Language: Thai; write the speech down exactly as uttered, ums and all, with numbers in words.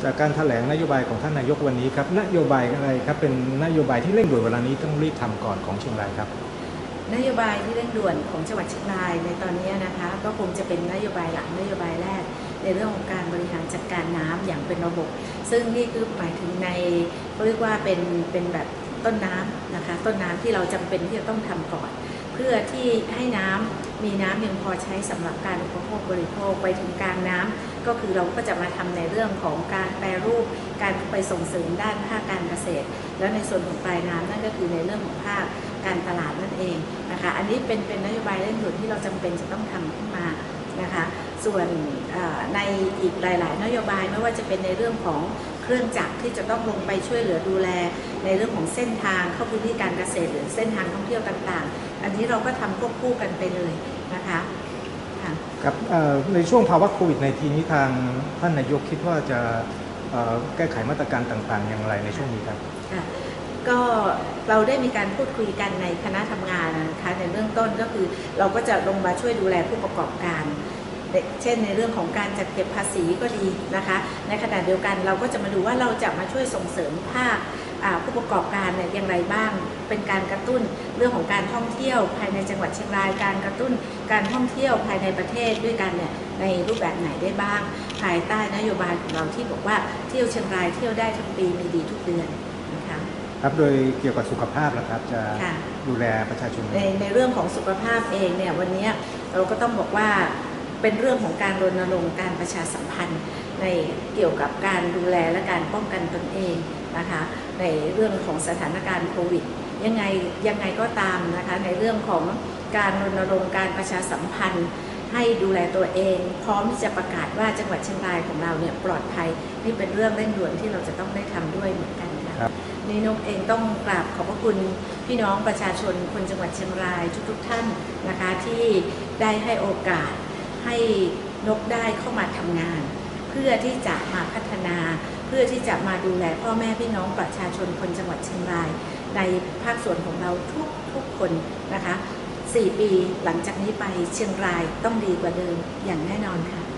จากการแถลงนโยบายของท่านนายกวันนี้ครับนโยบายอะไรครับเป็นนโยบายที่เร่งด่วนเวลานี้ต้องรีบทำก่อนของเชียงรายครับนโยบายที่เร่งด่วนของจังหวัดเชียงรายในตอนนี้นะคะก็คงจะเป็นนโยบายหลักนโยบายแรกในเรื่องของการบริหารจัดการน้ำอย่างเป็นระบบซึ่งนี่คือหมายถึงในเรียกว่าเป็นเป็นแบบต้นน้ำนะคะต้นน้ำที่เราจำเป็นที่จะต้องทำก่อนเพื่อที่ให้น้ำมีน้ำเพียงพอใช้สำหรับการอุปโภคบริโภคไปถึงกลางน้ำก็คือเราก็จะมาทำในเรื่องของการแปรรูปการไปส่งเสริมด้านภาคการเกษตรแล้วในส่วนของปลายน้ำนั่นก็คือในเรื่องของภาคการตลาดนั่นเองนะคะอันนี้เป็นเป็นนโยบายเร่งด่วนที่เราจำเป็นจะต้องทำขึ้นมานะคะส่วนในอีกหลายๆนโยบายไม่ว่าจะเป็นในเรื่องของเครื่องจักรที่จะต้องลงไปช่วยเหลือดูแลในเรื่องของเส้นทางเข้าพื้นที่การเกษตรหรือเส้นทางท่องเที่ยวต่างๆอันนี้เราก็ทำควบคู่กันไปเลยนะคะครับในช่วงภาวะโควิด สิบเก้า นี้ทางท่านนายกคิดว่าจะแก้ไขมาตรการต่างๆอย่างไรในช่วงนี้ครับก็เราได้มีการพูดคุยกันในคณะทำงานนะคะในเบื้องต้นก็คือเราก็จะลงมาช่วยดูแลผู้ประกอบการเช่นในเรื่องของการจัดเก็บภาษีก็ดีนะคะในขณะเดียวกันเราก็จะมาดูว่าเราจะมาช่วยส่งเสริมภาคผู้ประกอบการเนี่ยอย่างไรบ้างเป็นการกระตุ้นเรื่องของการท่องเที่ยวภายในจังหวัดเชียงรายการกระตุ้นการท่องเที่ยวภายในประเทศด้วยกันเนี่ยในรูปแบบไหนได้บ้างภายใต้นโยบายของเราที่บอกว่าเที่ยวเชียงรายเที่ยวได้ทั้งปีมีดีทุกเดือนนะคะครับโดยเกี่ยวกับสุขภาพนะครับจะดูแลประชาชนในในเรื่องของสุขภาพเองเนี่ยวันนี้เราก็ต้องบอกว่าเป็นเรื่องของการรณรงค์การประชาสัมพันธ์ในเกี่ยวกับการดูแลและการป้องกันตนเองนะคะในเรื่องของสถานการณ์โควิดยังไงยังไงก็ตามนะคะในเรื่องของการรณรงค์การประชาสัมพันธ์ให้ดูแลตัวเองพร้อมที่จะประกาศว่าจังหวัดเชียงรายของเราเนี่ยปลอดภัยนี่เป็นเรื่องเร่งด่วนที่เราจะต้องได้ทำด้วยเหมือนกันค่ะนี่นกเองต้องกราบขอบพระคุณพี่น้องประชาชนคนจังหวัดเชียงรายทุกๆท่านนะคะที่ได้ให้โอกาสให้นกได้เข้ามาทำงานเพื่อที่จะมาพัฒนาเพื่อที่จะมาดูแลพ่อแม่พี่น้องประชาชนคนจังหวัดเชียงรายในภาคส่วนของเราทุกทุกคนนะคะสี่ปีหลังจากนี้ไปเชียงรายต้องดีกว่าเดิมอย่างแน่นอนค่ะ